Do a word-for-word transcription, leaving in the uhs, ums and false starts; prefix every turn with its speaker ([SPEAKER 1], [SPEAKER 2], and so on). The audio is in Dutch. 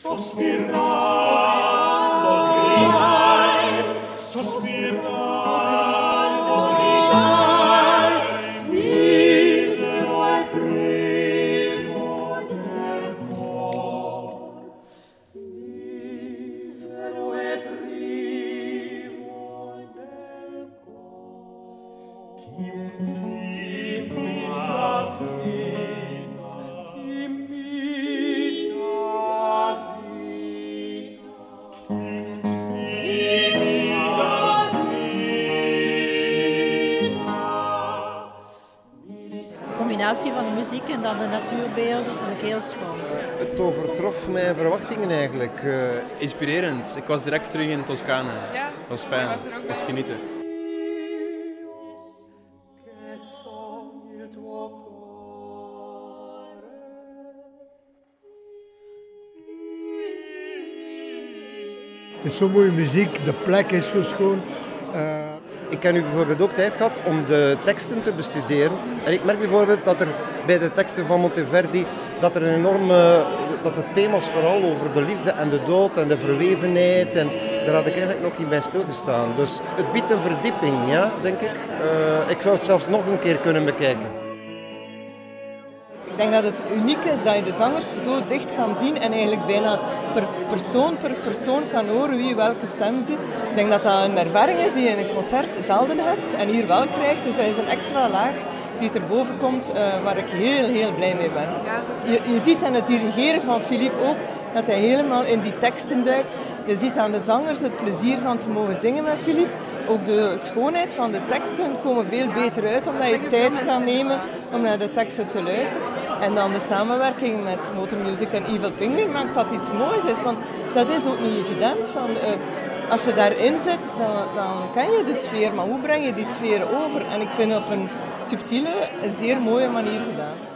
[SPEAKER 1] De combinatie van de muziek en dan de natuurbeelden vond ik heel schoon.
[SPEAKER 2] Het overtrof mijn verwachtingen eigenlijk. Uh...
[SPEAKER 3] Inspirerend. Ik was direct terug in Toscane.
[SPEAKER 4] Ja,
[SPEAKER 3] dat was fijn.
[SPEAKER 4] was
[SPEAKER 3] dat was genieten.
[SPEAKER 5] Het is zo mooie muziek, de plek is zo schoon. Uh...
[SPEAKER 2] Ik heb nu bijvoorbeeld ook tijd gehad om de teksten te bestuderen. En ik merk bijvoorbeeld dat er bij de teksten van Monteverdi dat er een enorme, dat de thema's vooral over de liefde en de dood en de verwevenheid, en daar had ik eigenlijk nog niet bij stilgestaan. Dus het biedt een verdieping, ja, denk ik. Uh, ik zou het zelfs nog een keer kunnen bekijken.
[SPEAKER 6] Ik denk dat het uniek is dat je de zangers zo dicht kan zien en eigenlijk bijna per persoon per persoon kan horen wie welke stem ziet. Ik denk dat dat een ervaring is die je in een concert zelden hebt en hier wel krijgt. Dus dat is een extra laag die erboven komt, uh, waar ik heel, heel blij mee ben. Je, je ziet aan het dirigeren van Philippe ook dat hij helemaal in die teksten duikt. Je ziet aan de zangers het plezier van te mogen zingen met Philippe. Ook de schoonheid van de teksten komen veel beter uit, omdat je tijd kan nemen om naar de teksten te luisteren. En dan de samenwerking met Motor Music en Evil Penguin maakt dat iets moois is, want dat is ook niet evident. Van, uh, als je daarin zit, dan, dan ken je de sfeer, maar hoe breng je die sfeer over? En ik vind het op een subtiele, een zeer mooie manier gedaan.